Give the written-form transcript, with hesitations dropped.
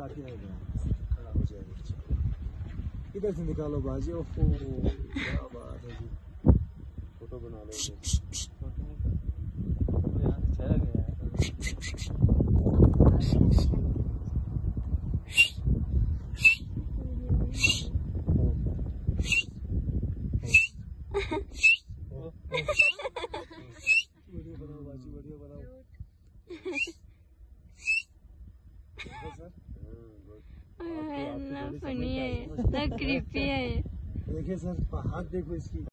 काट के खड़ा हो जाएगा। इधर से निकालो बाजी। ओहो क्या बात है जी, फोटो बना लो। यहाँ से चला गया है। वीडियो बनाओ बाजी, वीडियो बनाओ। फनी है, इतना क्रीपी है। देखिए सर, हाथ देखो इसकी।